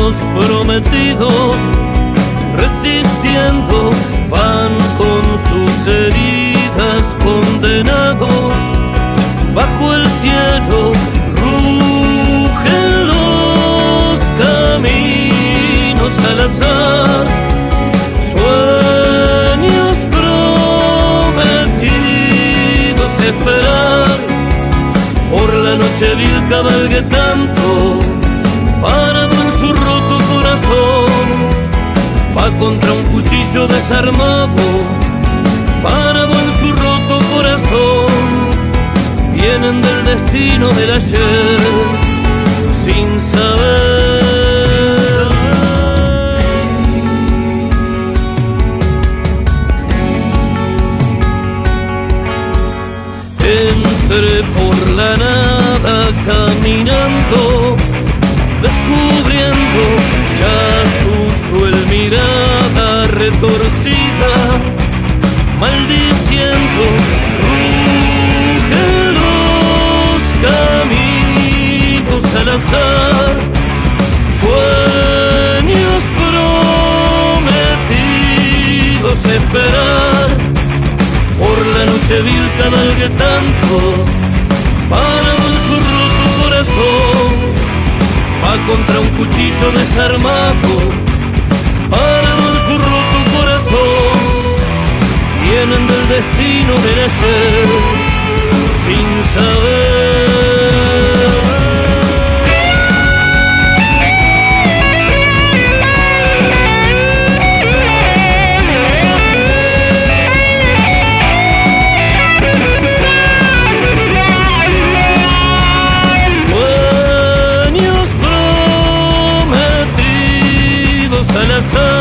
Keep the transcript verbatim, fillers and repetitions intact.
Sueños prometidos, resistiendo, van con sus heridas condenados. Bajo el cielo rugen los caminos al azar. Sueños prometidos, esperar. Por la noche vil cabalgue tanto, parado en su roto corazón. Va contra un cuchillo desarmado, parado en su roto corazón. Vienen del destino del ayer, sin saber. Entré por la nada caminando, descubriendo ya su cruel mirada retorcida, maldiciendo. Rugen los caminos al azar. Sueños prometidos, esperar. Por la noche vil cabalgue tanto, parado en su roto corazón. Va contra un cuchillo desarmado, parado en su roto corazón. Vienen del destino del ayer, sin saber. Sueños prometidos al azar.